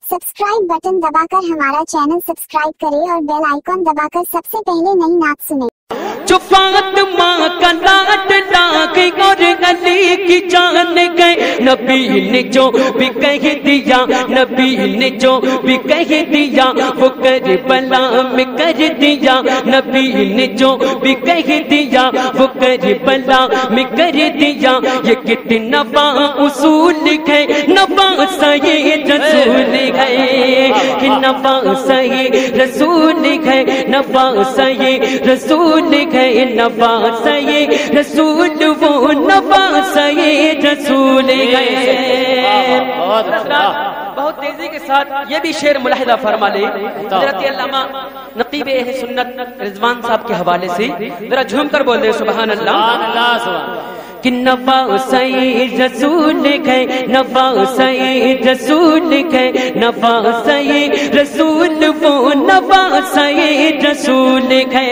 Subscribe button दबाकर हमारा channel subscribe करें और बेल आइकॉन दबाकर सबसे पहले नई नात सुने। जो फातिमा का नाट लागे और अली की जान गए, नबी ने जो भी कह दिया, नबी ने जो भी कह दिया वो करबला में कर दिया, नबी ने जो भी कह दिया वो करबला में कर दिया। ये कितना उसूल है, नबा सही रसूल है, कि नबा सही रसूल है, नबा सही रसूल है, नवाज़ ये रसूल वो नवाज़ ये रसूल है। बहुत तेजी के साथ ये भी शेर मुलाहिदा फरमा ले हज़रत अल्लामा नक़ीब अहले सुन्नत रिज़वान साहब के हवाले से, जरा झूम कर बोल दे सुभान अल्लाह। कि नवाज़ ये रसूल है, नवाज़ ये रसूल है, नवाज़ ये रसूल वो नवाज़ ये रसूल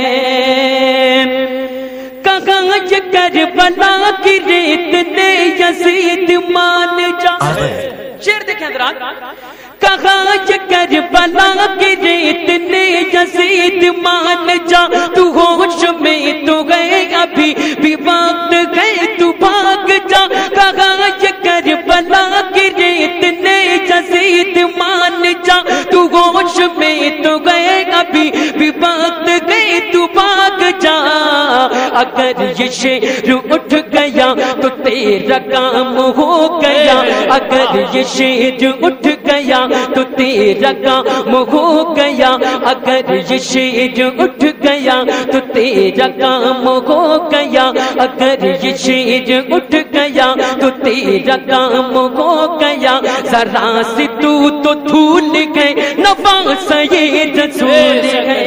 है। कागज करबला की रेत ने यजीद मान जा, शेर देखें जरा, कागज करबला की रेत ने यजीद मान जा, तू होश में तो गए अभी भी वक्त गए तू भाग जा, कागज करबला की रेत ने यजीद मान जा, तू होश में तो गए अभी भी वक्त गए तू भाग जा। अगर ये शेर उठ गया तो तेरा काम हो गया, अगर ये शेर उठ गया तो तेरा काम हो गया, अगर ये शेर उठ गया तो तेरा काम हो गया, अगर ये शेर उठ गया तो तेरा काम हो गया। जरा सी तू तो धूल गए, नवाज़ ये रसूल है।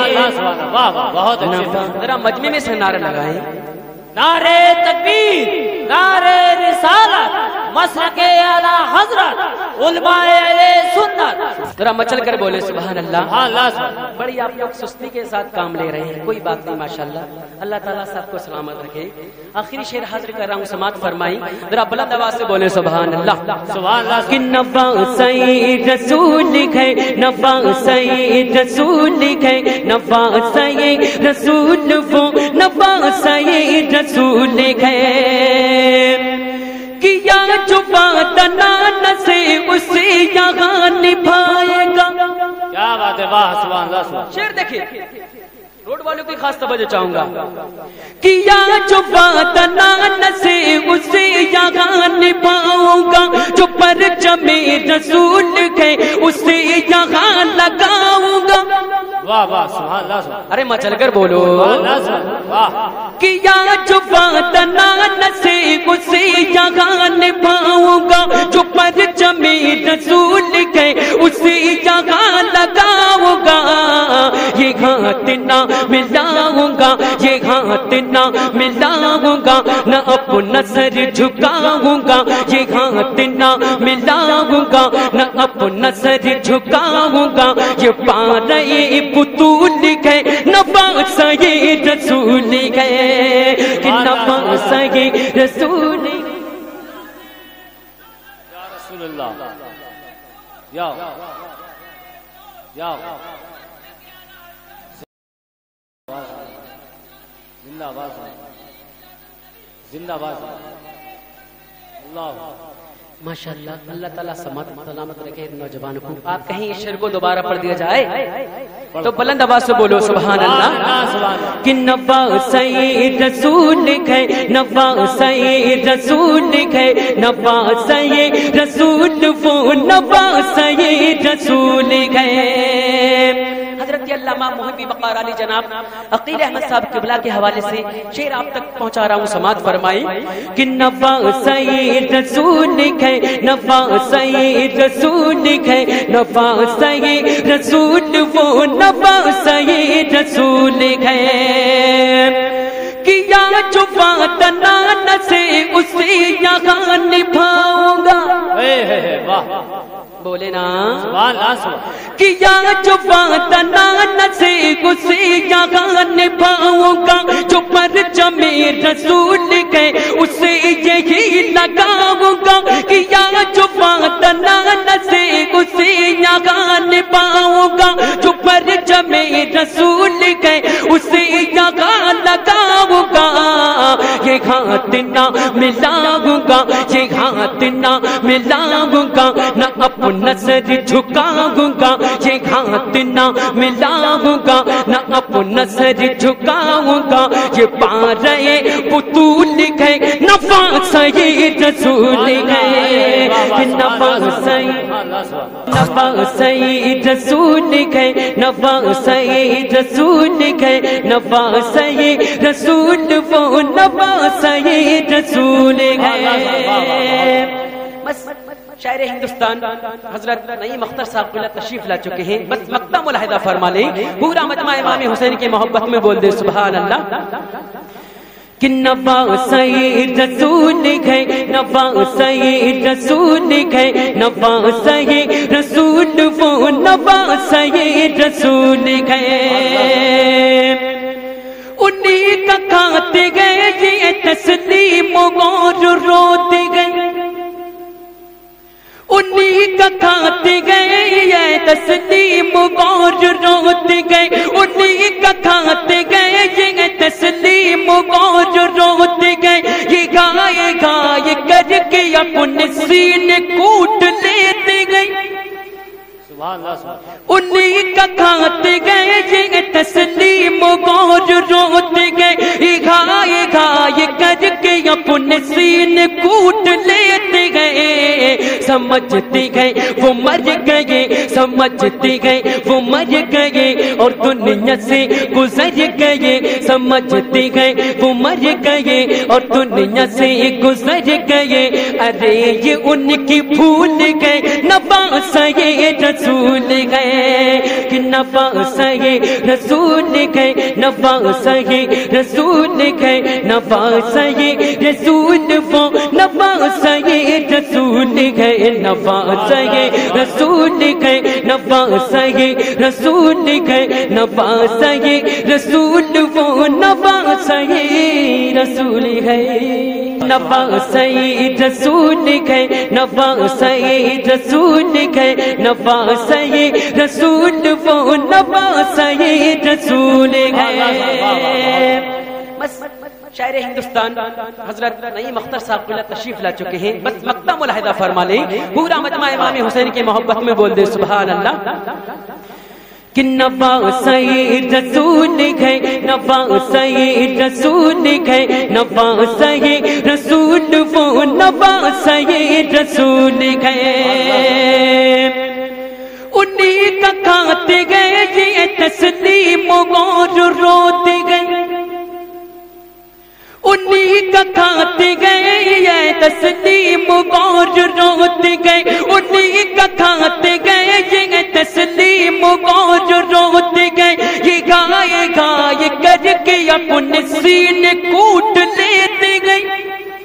जरा मजमे में से नारा लगाए, नारे तकबीर, नारे रिसालत, मसलके आला हजरत, उलमाए अहले सुन्नत। जरा मचल कर बोले सुभान अल्लाह। बड़ी आप लोग सुस्ती के साथ काम ले रहे हैं, कोई बात नहीं माशाल्लाह, अल्लाह ताला सबको सलामत रखे। आखिरी शेर हाजिर कर रहा हूँ, समात फरमाई, जरा बुलंद आवाज से बोले सुभान अल्लाह। सुभान अल्लाह। कि नवाज़ ये रसूल है, नवाज़ ये रसूल है, नवाज़ ये रसूल वो नवाज़ ये रसूल है। किया जो बात नान से उसे यहाँ निभाएगा। क्या बात है, वाह सुभान अल्लाह। शेर देखिए, रोड वालों की खास तवज्जो चाहूंगा। किया जो बात नान से उसे यहाँ निभाऊंगा, जो परचमे रसूल है उसे यहाँ लगाऊंगा। वाह वाह सुभान अल्लाह। अरे मचल कर बोलो, वाह। किया जो बात नान से उसे यहाँ निभाऊंगा, जो परचमे रसूल है उसे यहाँ लगाऊंगा। ये हाथ ना मिलाऊंगा, ये हाथ ना मिलाऊंगा, न अपना सर झुकाऊंगा, ये हाथ ना मिलाऊंगा, न अपना सर झुकाऊंगा। ये पारे पुतूल है, नवाज़ ये रसूल है, कि नवाज़ ये रसूल है। या रसूलुल्लाह, या जिंदाबाद, जिंदाबाद। अल्लाह माशाअल्लाह, अल्लाह ताला सलामत रखे नौजवान को। आप कहीं इस शेर को दोबारा पढ़ दिया जाए तो बुलंद आवाज से बोलो सुभान अल्लाह। कि नवाज़ ये रसूल है, नवाज़ ये रसूल है, नवाज़ ये रसूल वो नवाज़ ये रसूल है। हज़रत अल्लामा मुहिब्बी बकार अली जनाब अकील अहमद साहब किबला के हवाले से शेर आप तक पहुंचा रहा हूँ, समात फरमाई। कि नवाज़ ये रसूल है, नवाज़ ये रसूल है, नवाज़ ये रसूल वो नवाज़ ये रसूल है। किया जो बात नान से उसे यहाँ निभाऊंगा। वाह, बोले ना किया जो बात नान से उसे यहाँ निभाऊंगा, जो परचमे रसूल है उसे यही लगाऊंगा। किया जो बात नान से उसे यहाँ निभाऊंगा, जो परचम रसूल गए उसे यहाँ लगाऊंगा। ये हाथ ना मिलाऊंगा, ये हाथ ना मिलाऊंगा, न अपना सर झुकाऊंगा, ये हाथ ना मिलाऊंगा, न अपना सर झुकाऊंगा। ये पा रहे पुतूल गए नवासा ये रसूल गए, नवासा ये रसूल गए, नवासा ये रसूल गए, नवासा ये रसूल वो नवासा ये रसूल गए। बस शायर हिंदुस्तान हजरत नईम अख्तर साहब क़िला तशरीफ ला चुके हैं, बस मक्ता मुलाहिदा फरमा लें, पूरा मजमा इमाम हुसैन की मोहब्बत में बोल दे सुभान अल्लाह। कि नवासा ये रसूल गए, नवासा ये रसूल गए, नवासा ये रसूल वो नवासा ये रसूल गए। उन्हीं का खाते गए ये तस्लीम और रोते गए, उन्हीं का खाते गए ये तस्लीम और रोते गए, उन्हीं का खाते गए ये तस्लीम और रोते गए। ये गाए गाए करके अपने सीने कूट लेते गए, उन्हीं का खाते गए ये तस्लीम और रोते गए। गाए गाए करके अपने सीने कूट लेते गए, समझते गए वो मर गए, समझते गए वो मर गए और दुनिया से गुजर गए, समझते गए वो मर गए और दुनिया से गुजर गए। अरे ये उनकी भूल गए नवासा ये रसूल गए, कि नवासा ये रसूल गए, नवासा ये रसूल गए, नवासा ये रसूल वो नवासा ये रसूल गए, नवासा ये रसूल गए, नवासा ये रसूल गए, नवासा ये रसूल वो नवासा ये रसूल है, नवासा ये रसूल गए, नवासा ये रसूल गए, नवासा ये रसूल वो नवासा ये रसूल गए। बस शायर हिंदुस्तान हजरत नईम अख्तर साहब क़िला तशरीफ ला चुके हैं, बस मक्ता मुलाहिदा फरमा लें, पूरा मजमा इमाम हुसैन की मोहब्बत में बोल दे सुभान अल्लाह। कि नवासा ये रसूल गए, नवासा ये रसूल गए, नवासा ये रसूल वो नवासा ये रसूल गए। उन्हीं का खाते गए ये तस्लीम और रोते गए, उन्हीं का खाते गए ये तस्लीम और रोते गए, उन्हीं का खाते गए ये तस्लीम और रोते गए। ये गाए गाए करके अपने सीने कूट लेते गए,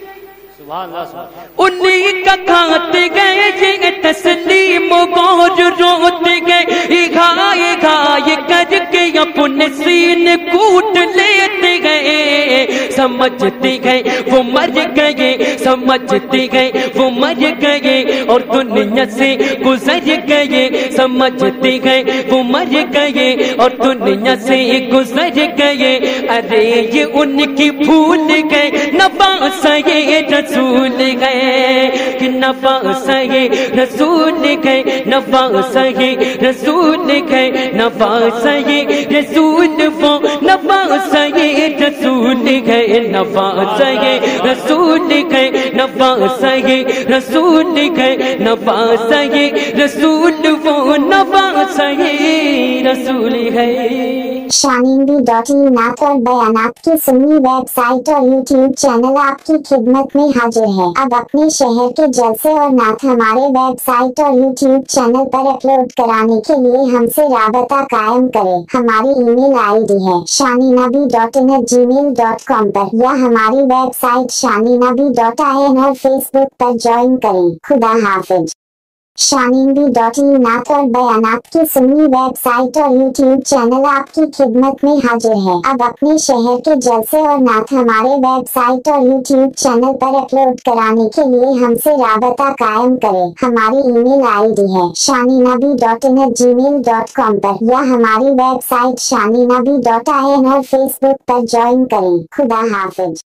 उन्हीं का खाते गए ये तस्लीम और रोते गए। गाए गाए करके अपने सीने कूट लेते गए, समझते गए वो मर गए, समझते गए वो मर गए और दुनिया से गुजर गए, समझते गए वो मर गए और दुनिया से गुजर गए। अरे ये उनकी भूल गए नवासा ये रसूल गए, कि नवासा ये रसूल गए, नवासा ये रसूल गए, नवासा ये रसूल वो नवासा ये रसूल गए, नवासा ये रसूल गए, नवासा ये रसूल गए, नवासा ये रसूल वो नवासा ये रसूल है। शानीनबी.in नात और बयानात की सुन्नी वेबसाइट और यूट्यूब चैनल आपकी खिदमत में हाजिर है। अब अपने शहर के जलसे और नात हमारे वेबसाइट और यूट्यूब चैनल पर अपलोड कराने के लिए हमसे राबता कायम करें। हमारी ईमेल आईडी है shaninabhi.in@gmail.com पर, या हमारी वेबसाइट shaninabhi.in और फेसबुक पर ज्वाइन करें। खुदा हाफिज। शानीनबी.in नात और बयानात की सुन्नी वेबसाइट और यूट्यूब चैनल आपकी खिदमत में हाजिर है। अब अपने शहर के जलसे और नात हमारे वेबसाइट और यूट्यूब चैनल पर अपलोड कराने के लिए हमसे राबता कायम करें। हमारी ईमेल आईडी है shaninabhi.in@gmail.com पर या हमारी वेबसाइट shaninabhi.in और फेसबुक पर ज्वाइन करें। खुदा हाफिज।